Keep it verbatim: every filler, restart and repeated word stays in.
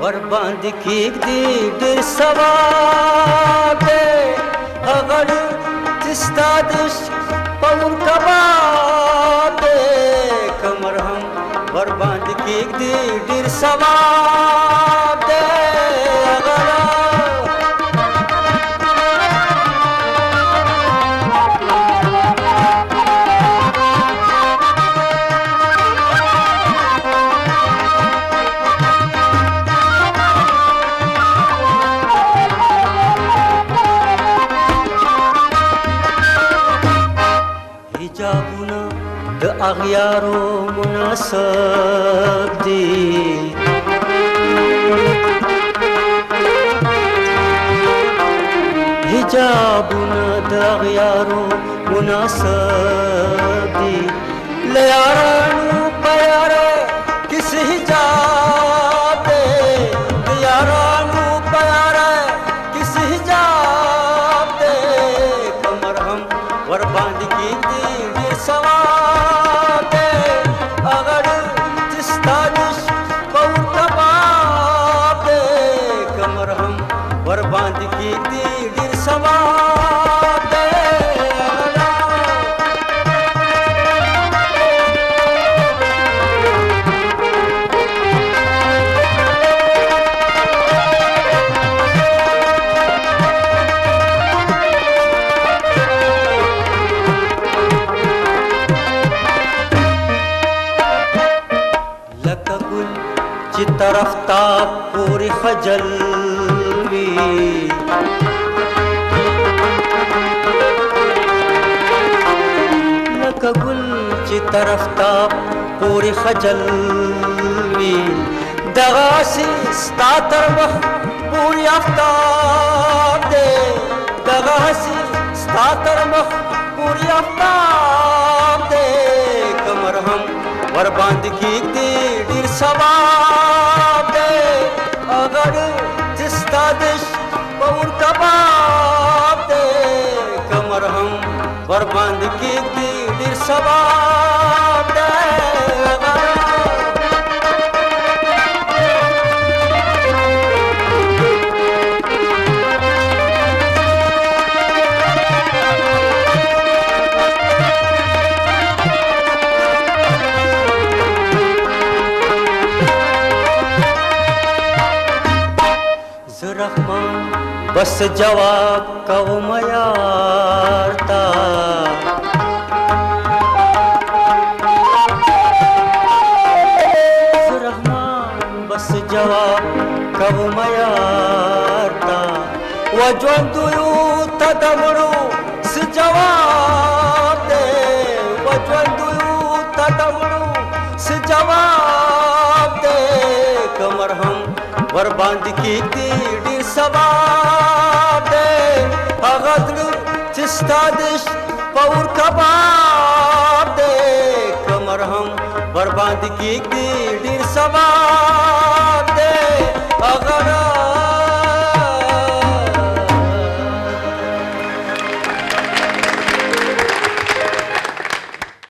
ورباندې کېږدي ډېر ثواب دی هغه چې ستا د عشق په ور کباب دی که مرهم ورباندې کېږدي ډېر ثواب دی هغه حجابونه د اغیارو مناسب دي حجابونه د اغیارو مناسب دي له یارانو په یاره کس حجاب دی د یارانو په یاره کس حجاب دی که مرهم ورباندې کېږدي ډېر ثواب دی هغه چې ستا د عشق په ور کباب دی که مرهم ورباندې کېږدي ډېر ثواب دی لکه ګل چې طرف تا پورې خجل وي لکه ګل چې طرف تا پورې خجل وي دغسې ستا تر مخ پورې آفتاب دی دغسې ستا تر مخ پورې آفتاب دی که مرهم ورباندې کېږدي ډېر ثواب دی هغه چې ستا د عشق په ور کباب دی که مرهم ورباندې کېږدي ډېر ثواب دی رحمان بس جواب کوم یار تا رحمان بس جواب کوم یار تا و ژوند یو ته د مړو څه جواب دی و ژوند یو ته د مړو څه جواب دی که مرهم ورباندې کېږدي ډېر ثواب دی هغه زړه چې ستا د عشق په ور کباب دی که مرهم ورباندې کېږدي ډېر ثواب